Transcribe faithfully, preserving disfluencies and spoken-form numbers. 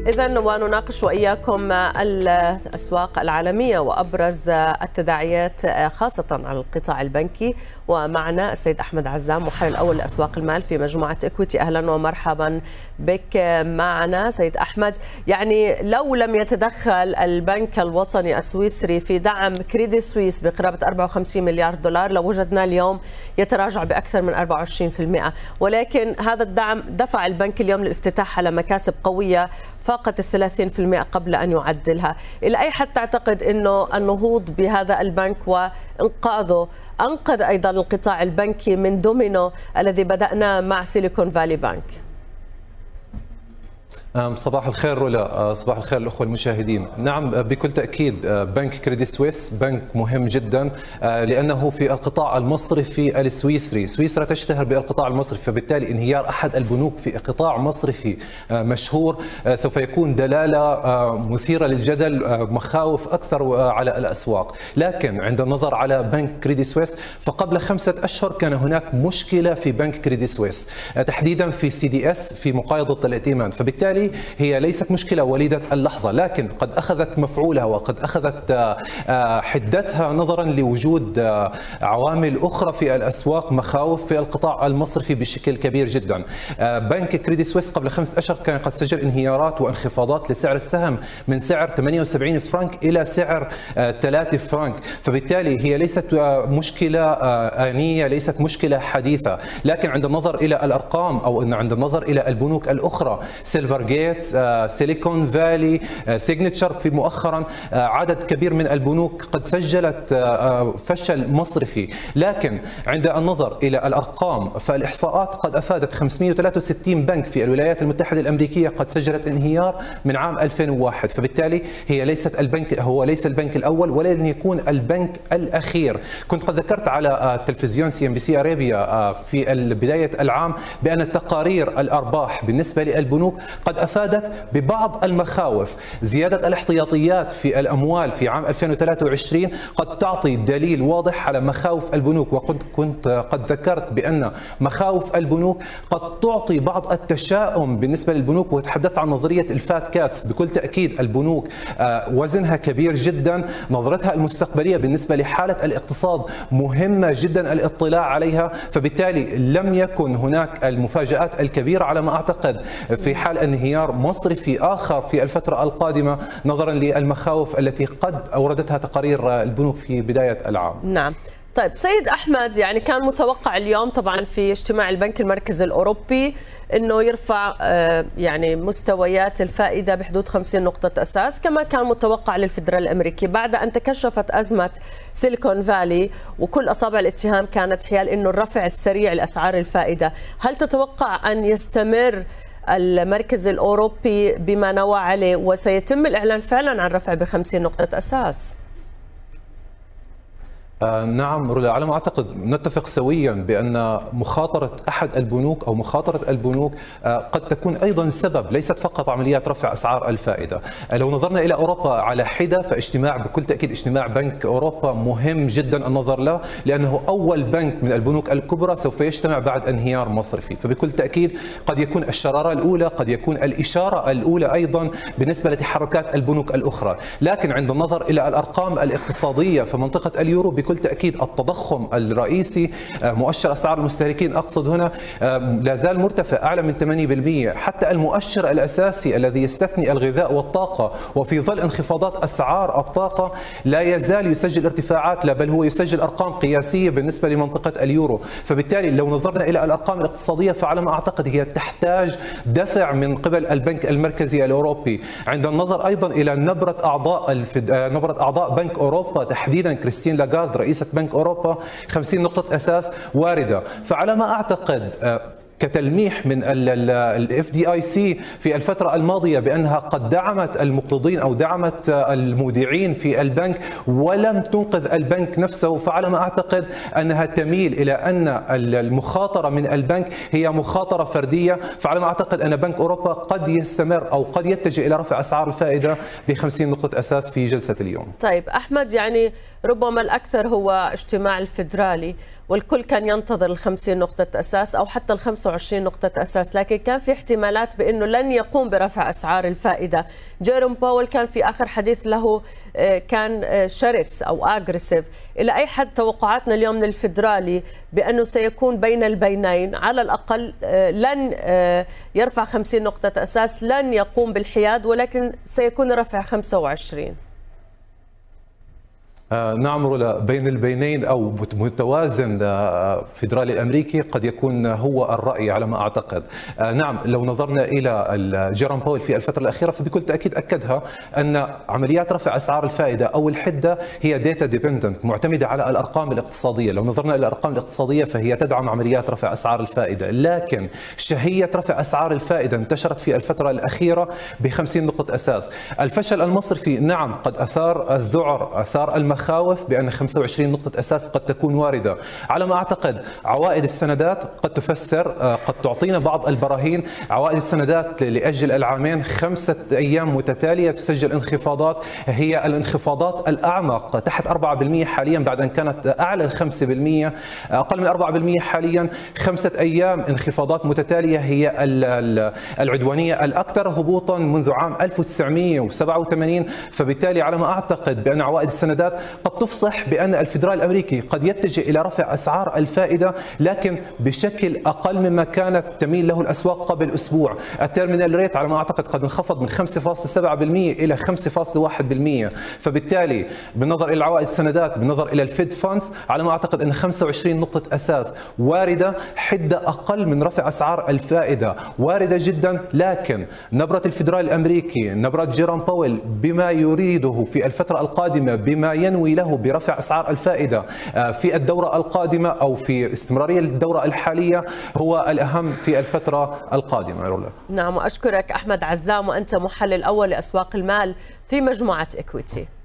إذن ونناقش وإياكم الأسواق العالمية وأبرز التداعيات خاصة على القطاع البنكي، ومعنا السيد أحمد عزام محلل الأول لأسواق المال في مجموعة إكويتي. أهلا ومرحبا بك معنا سيد أحمد. يعني لو لم يتدخل البنك الوطني السويسري في دعم كريدي سويس بقرابة أربعة وخمسين مليار دولار لوجدنا اليوم يتراجع بأكثر من أربعة وعشرين بالمئة، ولكن هذا الدعم دفع البنك اليوم للافتتاح على مكاسب قوية فاقت الثلاثين بالمئة قبل أن يعدلها. إلى أي حد تعتقد أنه النهوض بهذا البنك وإنقاذه أنقذ أيضا القطاع البنكي من دومينو الذي بدأنا مع سيليكون فالي بانك؟ صباح الخير رولا، صباح الخير الأخوة المشاهدين. نعم بكل تأكيد بنك كريدي سويس بنك مهم جدا لأنه في القطاع المصرفي السويسري. سويسرا تشتهر بالقطاع المصرفي، فبالتالي انهيار أحد البنوك في قطاع مصرفي مشهور سوف يكون دلالة مثيرة للجدل، مخاوف أكثر على الأسواق. لكن عند النظر على بنك كريدي سويس فقبل خمسة أشهر كان هناك مشكلة في بنك كريدي سويس تحديدا في سي دي اس في مقايضة الائتمان، فبالتالي هي ليست مشكلة وليدة اللحظة، لكن قد أخذت مفعولها وقد أخذت حدتها نظرا لوجود عوامل أخرى في الأسواق، مخاوف في القطاع المصرفي بشكل كبير جدا. بنك كريدي سويس قبل خمسة أشهر كان قد سجل انهيارات وانخفاضات لسعر السهم من سعر ثمانية وسبعين فرنك إلى سعر ثلاثة فرنك، فبالتالي هي ليست مشكلة آنية، ليست مشكلة حديثة. لكن عند النظر إلى الأرقام أو عند النظر إلى البنوك الأخرى سيلفر جيت، سيليكون فالي، سيجنتشر، في مؤخرا عدد كبير من البنوك قد سجلت فشل مصرفي. لكن عند النظر إلى الأرقام فالإحصاءات قد أفادت خمسمئة وثلاثة وستين بنك في الولايات المتحدة الأمريكية قد سجلت انهيار من عام ألفين وواحد، فبالتالي هي ليست البنك هو ليس البنك الأول ولن يكون البنك الأخير. كنت قد ذكرت على تلفزيون سي ام بي سي ارابيا في بداية العام بأن التقارير الأرباح بالنسبة للبنوك قد أفادت ببعض المخاوف. زيادة الاحتياطيات في الأموال في عام ألفين وثلاثة وعشرين قد تعطي دليل واضح على مخاوف البنوك، وكنت كنت قد ذكرت بأن مخاوف البنوك قد تعطي بعض التشاؤم بالنسبة للبنوك، وتحدثت عن نظرية الفات كاتس. بكل تأكيد البنوك وزنها كبير جدا، نظرتها المستقبلية بالنسبة لحالة الاقتصاد مهمة جدا الاطلاع عليها، فبالتالي لم يكن هناك المفاجآت الكبيرة على ما أعتقد في حال انهيار مصرفي آخر في الفترة القادمة نظرا للمخاوف التي قد أوردتها تقارير البنوك في بداية العام. نعم. طيب سيد أحمد، يعني كان متوقع اليوم طبعا في اجتماع البنك المركزي الأوروبي أنه يرفع يعني مستويات الفائدة بحدود خمسين نقطة أساس، كما كان متوقع للفدرال الأمريكي بعد أن تكشفت أزمة سيليكون فالي وكل أصابع الاتهام كانت حيال أنه الرفع السريع لأسعار الفائدة. هل تتوقع أن يستمر المركز الأوروبي بما نوى عليه وسيتم الإعلان فعلا عن رفع بخمسين نقطة أساس؟ نعم رولا، على ما أعتقد نتفق سويا بأن مخاطرة أحد البنوك أو مخاطرة البنوك قد تكون أيضا سبب، ليست فقط عمليات رفع أسعار الفائدة. لو نظرنا إلى أوروبا على حدة فاجتماع بكل تأكيد اجتماع بنك أوروبا مهم جدا النظر له، لأنه أول بنك من البنوك الكبرى سوف يجتمع بعد انهيار مصرفي، فبكل تأكيد قد يكون الشرارة الأولى، قد يكون الإشارة الأولى أيضا بالنسبة لتحركات البنوك الأخرى. لكن عند النظر إلى الأرقام الاقتصادية فمنطقة اليورو بكل تأكيد التضخم الرئيسي، مؤشر أسعار المستهلكين أقصد هنا، لا زال مرتفع أعلى من ثمانية بالمئة. حتى المؤشر الأساسي الذي يستثني الغذاء والطاقة وفي ظل انخفاضات أسعار الطاقة لا يزال يسجل ارتفاعات، لا بل هو يسجل أرقام قياسية بالنسبة لمنطقة اليورو. فبالتالي لو نظرنا إلى الأرقام الاقتصادية فعلى ما أعتقد هي تحتاج دفع من قبل البنك المركزي الأوروبي. عند النظر أيضا إلى نبرة أعضاء الفد... نبرة أعضاء بنك أوروبا تحديدا كريستين لاغارد رئيسة بنك أوروبا خمسين نقطة أساس واردة، فعلى ما أعتقد كتلميح من الاف دي اي سي في الفترة الماضية بأنها قد دعمت المقرضين أو دعمت المودعين في البنك ولم تنقذ البنك نفسه، فعلى ما أعتقد أنها تميل إلى أن المخاطرة من البنك هي مخاطرة فردية، فعلى ما أعتقد أن بنك أوروبا قد يستمر أو قد يتجه إلى رفع أسعار الفائدة ب خمسين نقطة أساس في جلسة اليوم. طيب أحمد، يعني ربما الأكثر هو اجتماع الفدرالي، والكل كان ينتظر ال خمسين نقطة أساس أو حتى ال خمسة وعشرين نقطة أساس، لكن كان في احتمالات بأنه لن يقوم برفع أسعار الفائدة. جيروم باول كان في آخر حديث له كان شرس أو أجريسيف. إلى أي حد توقعاتنا اليوم من الفيدرالي بأنه سيكون بين البينين، على الأقل لن يرفع خمسين نقطة أساس، لن يقوم بالحياد، ولكن سيكون رفع خمسة وعشرين؟ نعم رولا، بين البينين أو متوازن فيدرالي الأمريكي قد يكون هو الرأي على ما أعتقد. نعم، لو نظرنا إلى جيروم باول في الفترة الأخيرة فبكل تأكيد أكدها أن عمليات رفع أسعار الفائدة أو الحدة هي داتا ديبندنت، معتمدة على الأرقام الاقتصادية. لو نظرنا إلى الأرقام الاقتصادية فهي تدعم عمليات رفع أسعار الفائدة، لكن شهية رفع أسعار الفائدة انتشرت في الفترة الأخيرة ب خمسين نقطة أساس. الفشل المصرفي نعم قد أثار الذعر، أثار المخاوف خوف بأن خمسة وعشرين نقطة أساس قد تكون واردة. على ما أعتقد عوائد السندات قد تفسر، قد تعطينا بعض البراهين. عوائد السندات لأجل العامين خمسة أيام متتالية تسجل انخفاضات، هي الانخفاضات الأعمق، تحت أربعة بالمئة حاليا بعد أن كانت أعلى خمسة بالمئة، أقل من أربعة بالمئة حاليا. خمسة أيام انخفاضات متتالية هي العدوانية الأكثر هبوطا منذ عام ألف وتسعمئة وسبعة وثمانين. فبالتالي على ما أعتقد بأن عوائد السندات قد تفصح بأن الفدرالي الأمريكي قد يتجه إلى رفع أسعار الفائدة، لكن بشكل أقل مما كانت تميل له الأسواق قبل أسبوع. التيرمينال ريت على ما أعتقد قد انخفض من خمسة فاصلة سبعة بالمئة إلى خمسة فاصلة واحد بالمئة. فبالتالي بالنظر إلى عوائد السندات، بالنظر إلى الفيد فاندز، على ما أعتقد أن خمسة وعشرين نقطة أساس واردة. حدة أقل من رفع أسعار الفائدة واردة جدا، لكن نبرة الفدرالي الأمريكي، نبرة جيروم باول بما يريده في الفترة القادمة، بما ينوي له برفع أسعار الفائدة في الدورة القادمة أو في استمرارية الدورة الحالية، هو الأهم في الفترة القادمة. رولا. نعم، وأشكرك أحمد عزام، وأنت محلل أول لأسواق المال في مجموعة إكويتي.